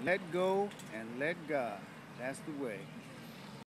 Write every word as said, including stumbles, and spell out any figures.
Let go and let God. That's the way.